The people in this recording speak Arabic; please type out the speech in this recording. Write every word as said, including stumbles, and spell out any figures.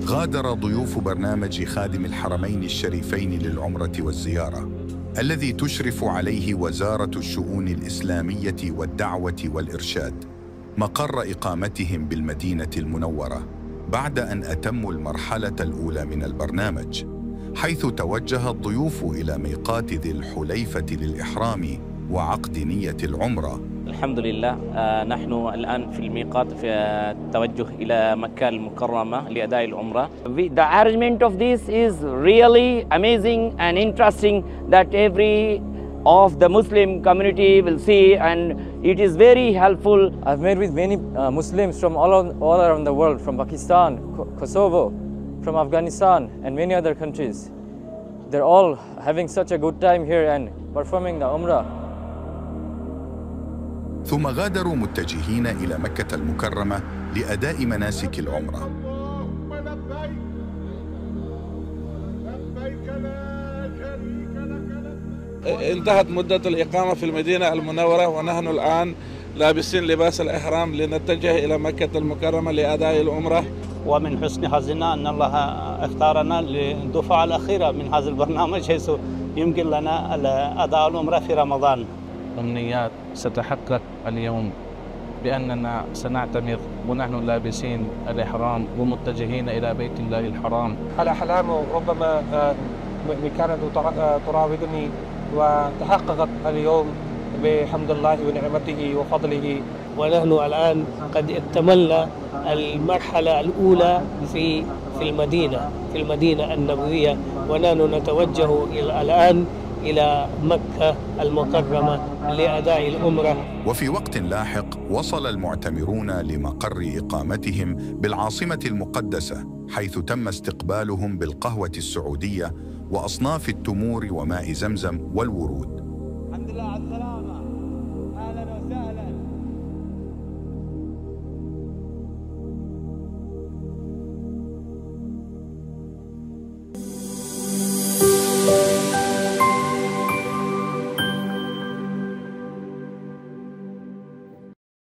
غادر ضيوف برنامج خادم الحرمين الشريفين للعمرة والزيارة، الذي تشرف عليه وزارة الشؤون الإسلامية والدعوة والإرشاد، مقر إقامتهم بالمدينة المنورة بعد أن أتموا المرحلة الأولى من البرنامج، حيث توجه الضيوف إلى ميقات ذي الحليفة للإحرام وعقد نية العمرة. الحمد لله، آه نحن الآن في الميقات في التوجه إلى مكة المكرمة لأداء العمرة. The arrangement of this is really amazing and interesting that every of the Muslim community will see, and it is very helpful. I've met with many uh, Muslims from all, on, all around the world, from Pakistan, Kosovo, from Afghanistan and many other countries. They're all having such a good time here and performing the Umrah. ثم غادروا متجهين إلى مكة المكرمة لأداء مناسك العمرة. انتهت مدة الإقامة في المدينة المنورة، ونحن الآن لابسين لباس الإحرام لنتجه إلى مكة المكرمة لأداء العمرة. ومن حسن حظنا أن الله اختارنا للدفعة الأخيرة من هذا البرنامج، حيث يمكن لنا أداء العمرة في رمضان. أمنيات ستحقق اليوم بأننا سنعتمر ونحن لابسين الإحرام ومتجهين إلى بيت الله الحرام. الأحلام ربما كانت تراودني وتحققت اليوم بحمد الله ونعمته وفضله. ونحن الآن قد اكتملنا المرحلة الأولى في في المدينة في المدينة النبوية، ونحن نتوجه الآن إلى مكة المكرمة لأداء العمرة. وفي وقت لاحق وصل المعتمرون لمقر إقامتهم بالعاصمة المقدسة، حيث تم استقبالهم بالقهوة السعودية وأصناف التمور وماء زمزم والورود. الحمد لله.